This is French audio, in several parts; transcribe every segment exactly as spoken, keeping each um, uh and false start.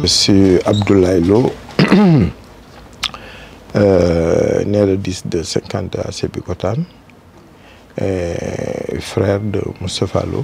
Je suis Abdoulaye Lo, euh, né le dix deux cinquante à Sébikotane, frère de Moustapha Lo,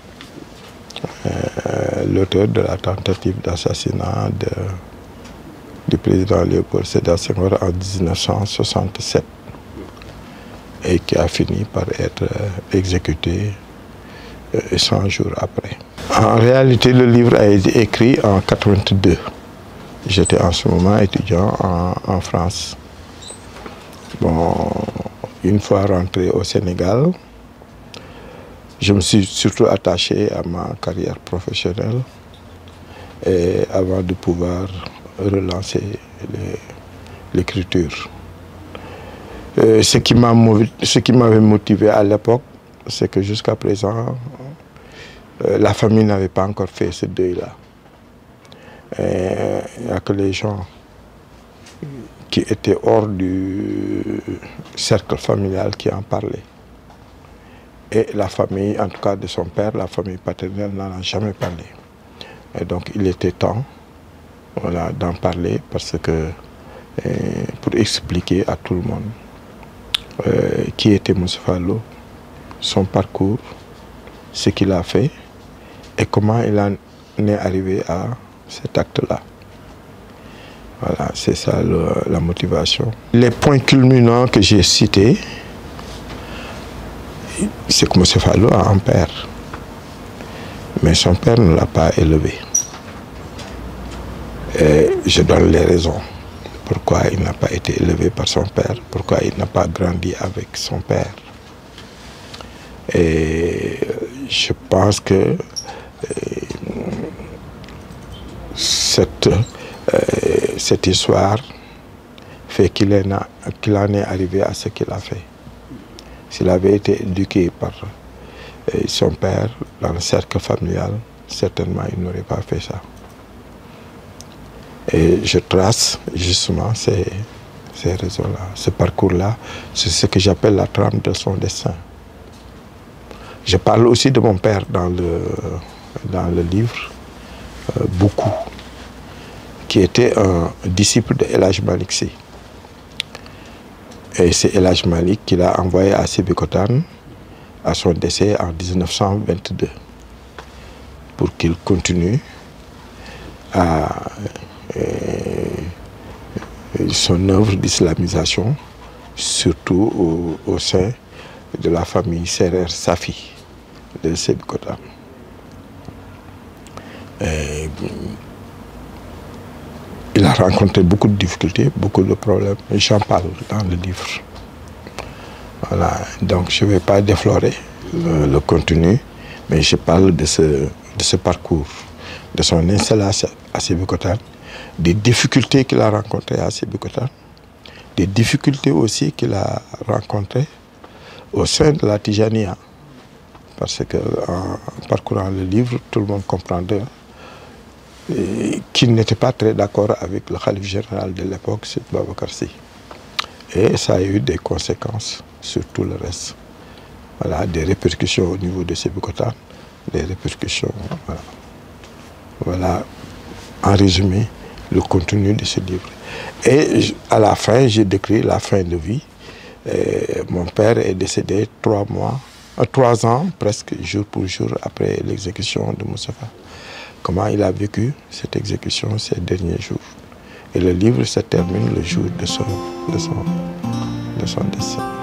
euh, l'auteur de la tentative d'assassinat du président Léopold Sédar Senghor en mille neuf cent soixante-sept et qui a fini par être exécuté cent jours après. En réalité, le livre a été écrit en mille neuf cent quatre-vingt-deux. J'étais en ce moment étudiant en, en France. Bon, une fois rentré au Sénégal, je me suis surtout attaché à ma carrière professionnelle et avant de pouvoir relancer l'écriture. Ce qui m'a ce qui m'avait motivé à l'époque, c'est que jusqu'à présent, euh, la famille n'avait pas encore fait ce deuil-là. Il n'y a que les gens qui étaient hors du cercle familial qui en parlaient. Et la famille, en tout cas de son père, la famille paternelle n'en a jamais parlé. Et donc il était temps, voilà, d'en parler parce que, euh, pour expliquer à tout le monde euh, qui était Moustapha Lo, son parcours, ce qu'il a fait et comment il en est arrivé à cet acte-là. Voilà, c'est ça le, la motivation. Les points culminants que j'ai cités, c'est que Moustapha Lo a un père, mais son père ne l'a pas élevé. Et je donne les raisons pourquoi il n'a pas été élevé par son père, pourquoi il n'a pas grandi avec son père. Et je pense que euh, cette, euh, cette histoire fait qu'il qu'il en est arrivé à ce qu'il a fait. S'il avait été éduqué par euh, son père dans le cercle familial, certainement il n'aurait pas fait ça. Et je trace justement ces, ces raisons-là, ce parcours-là, c'est ce que j'appelle la trame de son destin. Je parle aussi de mon père dans le, dans le livre, euh, beaucoup, qui était un disciple de El Hadj Malick Sy. Et c'est El Hadj Malick qui l'a envoyé à Sébikotane à son décès en mille neuf cent vingt-deux pour qu'il continue à euh, son œuvre d'islamisation, surtout au, au sein de la famille Serer Safi de Sébikotane. Il a rencontré beaucoup de difficultés, beaucoup de problèmes, et j'en parle dans le livre. Voilà, donc je ne vais pas déflorer le, le contenu, mais je parle de ce, de ce parcours, de son installation à Sébikotane, des difficultés qu'il a rencontrées à Sébikotane, des difficultés aussi qu'il a rencontrées au sein de la Tijaniya, parce qu'en parcourant le livre, tout le monde comprendra qu'il n'était pas très d'accord avec le khalife général de l'époque, Seydi Babacar Sy. Et ça a eu des conséquences sur tout le reste. Voilà, des répercussions au niveau de Sébikotane, des répercussions, voilà. Voilà, en résumé, le contenu de ce livre. Et à la fin, j'ai décrit la fin de vie. Et mon père est décédé trois mois, trois ans presque jour pour jour après l'exécution de Moustapha. Comment il a vécu cette exécution ces derniers jours. Et le livre se termine le jour de son, de son, de son décès.